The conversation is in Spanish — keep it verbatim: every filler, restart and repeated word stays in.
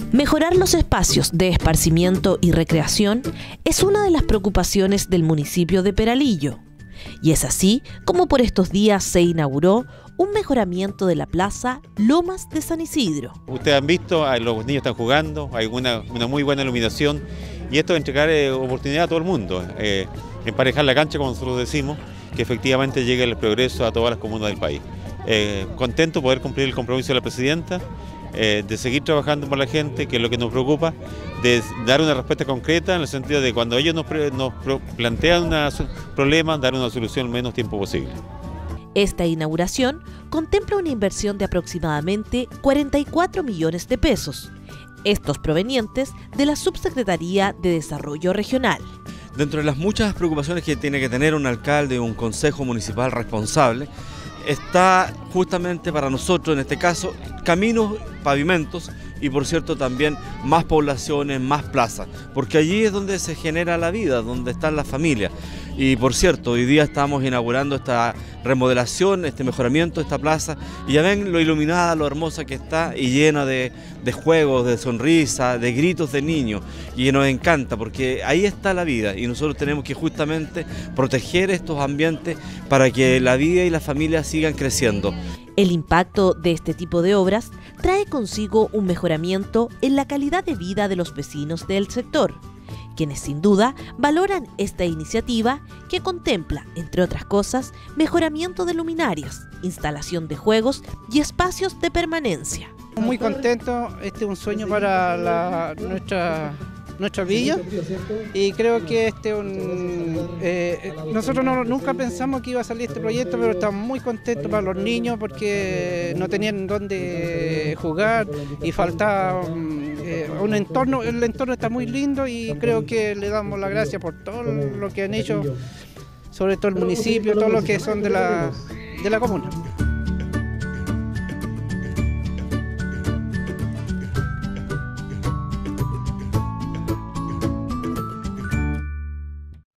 Mejorar los espacios de esparcimiento y recreación es una de las preocupaciones del municipio de Peralillo. Y es así como por estos días se inauguró un mejoramiento de la plaza Lomas de San Isidro. Ustedes han visto, los niños están jugando, hay una, una muy buena iluminación y esto es entregar eh, oportunidad a todo el mundo, eh, emparejar la cancha, como nosotros decimos, que efectivamente llegue el progreso a todas las comunas del país. Eh, contento de poder cumplir el compromiso de la presidenta, eh, de seguir trabajando por la gente, que es lo que nos preocupa, de dar una respuesta concreta en el sentido de cuando ellos nos, nos plantean un problema, dar una solución en el menos tiempo posible. Esta inauguración contempla una inversión de aproximadamente cuarenta y cuatro millones de pesos, estos provenientes de la Subsecretaría de Desarrollo Regional. Dentro de las muchas preocupaciones que tiene que tener un alcalde y un consejo municipal responsable, está justamente para nosotros, en este caso, caminos, pavimentos y por cierto también más poblaciones, más plazas, porque allí es donde se genera la vida, donde están las familias. Y por cierto, hoy día estamos inaugurando esta remodelación, este mejoramiento de esta plaza, y ya ven lo iluminada, lo hermosa que está y llena de, de juegos, de sonrisas, de gritos de niños, y nos encanta porque ahí está la vida y nosotros tenemos que justamente proteger estos ambientes para que la vida y la familia sigan creciendo. El impacto de este tipo de obras trae consigo un mejoramiento en la calidad de vida de los vecinos del sector, quienes sin duda valoran esta iniciativa que contempla, entre otras cosas, mejoramiento de luminarias, instalación de juegos y espacios de permanencia. Muy contento, este es un sueño para la, nuestra, nuestra villa y creo que este un, eh, nosotros no, nunca pensamos que iba a salir este proyecto, pero estamos muy contentos para los niños porque no tenían dónde jugar y faltaba eh, un entorno, el entorno está muy lindo y creo que le damos las gracias por todo lo que han hecho, sobre todo el municipio, todo lo que son de la, de la comuna.